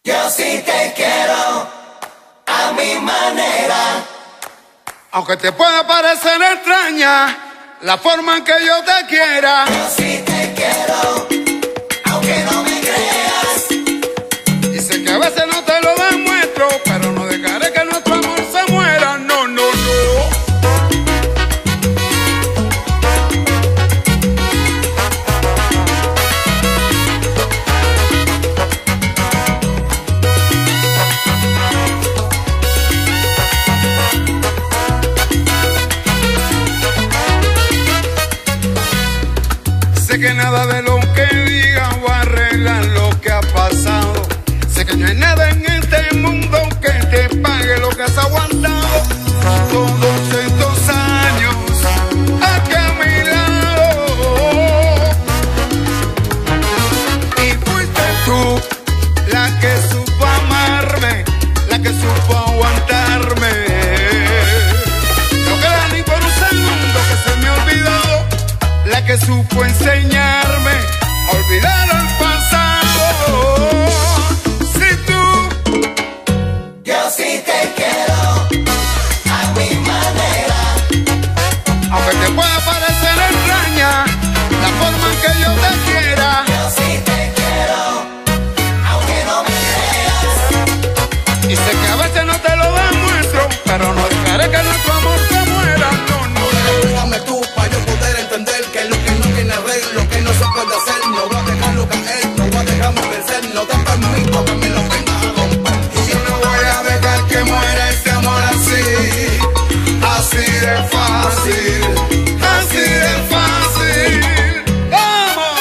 Yo sí te quiero a mi manera. Aunque te pueda parecer extraña la forma en que yo te quiera. Yo sí te quiero, aunque no me creas. Y sé que a veces no te lo demuestro, pero no dejaré que nuestro amor se muera. No, no, no. Sé que nada de lo que diga va a arreglar lo que ha pasado. Sé que no hay nada en este mundo que te pague lo que has aguantado todos estos años aquí a mi lado. Y fuiste tú la que supo amarme, la que supo aguantarme. No queda ni por un segundo que se me olvidó, la que supo enseñarme a olvidar el pasado. Si tú, yo sí te quiero a mi manera. aunque te pueda parecer extraña la forma en que yo te quiera. Yo sí te quiero, aunque no me creas. Y sé que a veces no te lo demuestro, pero no dejaré que nuestro amor se muera. No, no, no. Déjame tú para yo poder entender que lo que no tiene arreglo, que no se puede hacer, no voy a dejarlo caer, no voy a dejarme vencer, no te permito que me lo vengas a romper. Y no voy a dejar que muera este amor así, así de fácil, así de fácil. ¡Vamos!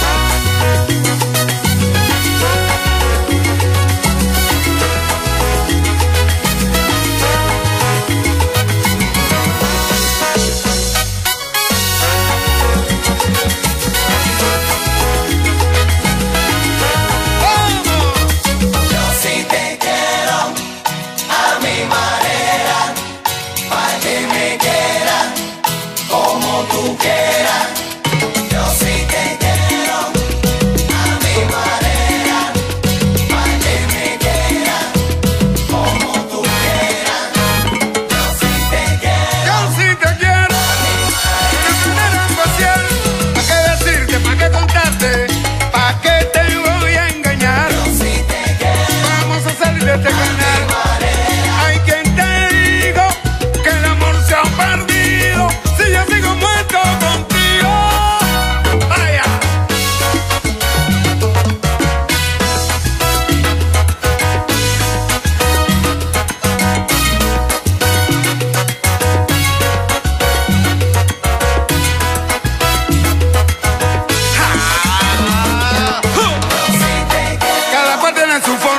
Yo sí te quiero a mi manera, pa' que me quieras como tú quieras. Yo sí te quiero a mi manera, pa' que me quieras como tú quieras. Yo sí te quiero. Yo sí te quiero, de manera especial. ¿Pa' qué decirte, pa' qué contarte, pa' qué te voy a engañar? Yo sí te quiero Vamos a salir de este a mi canal. manera. Hay quien te digo que el amor se ha perdido si yo sigo muerto contigo. Vaya. Yo sí te quiero. Cada cual tiene su forma.